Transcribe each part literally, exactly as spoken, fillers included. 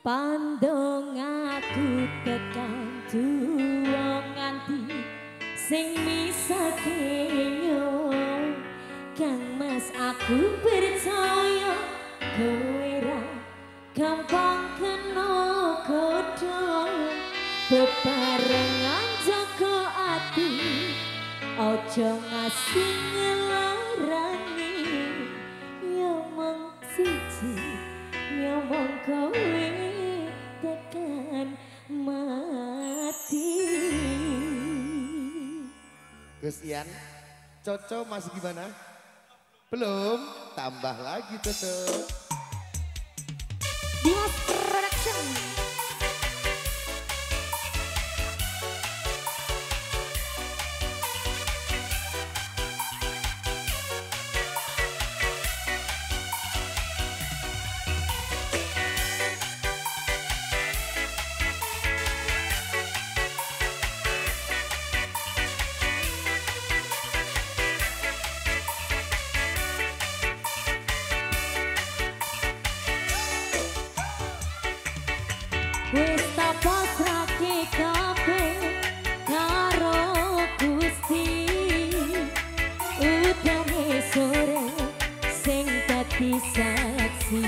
Pandong aku tekan tuwa nganti sing misake nyo Kang Mas aku percaya kowe ra gampang kena godhong bebarengan jaga ati ojo ngasih ngelarani nyomong siji nyomong kowe tekan mati. Gus Ian, Coco masih gimana? Belum, tambah lagi Coco. Dimas Production. Wis tak pasrahke kabeh karo Gusti udane sore sing dadi saksi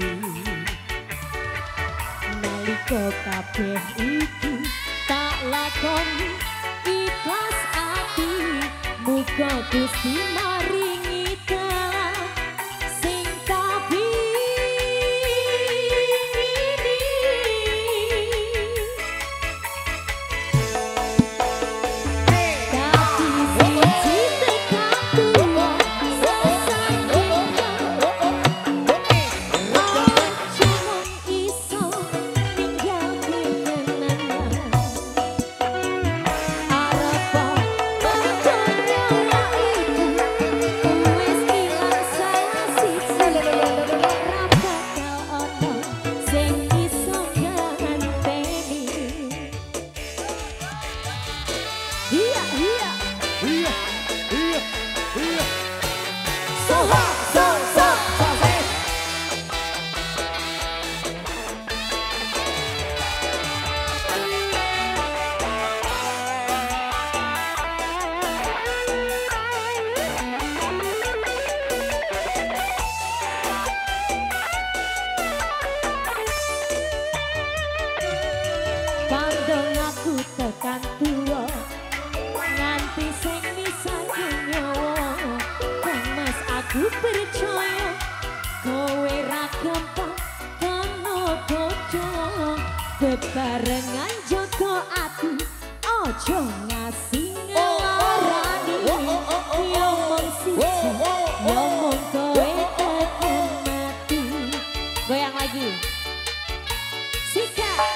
nalika kabeh iki tak lakoni ikhlas ati muga Gusti maringi dalan sing tapi Iya, iya, iya, iya, iya. So hot, so, so, so, so. Pandang aku tekan tua nganti sing misake nyawa Kang Mas aku percaya kowe ra gampang kena godhong bebarengan jaga ati ojo ngasih ngelarani nyomong siji nyomong kowe tekan mati goyang lagi Sika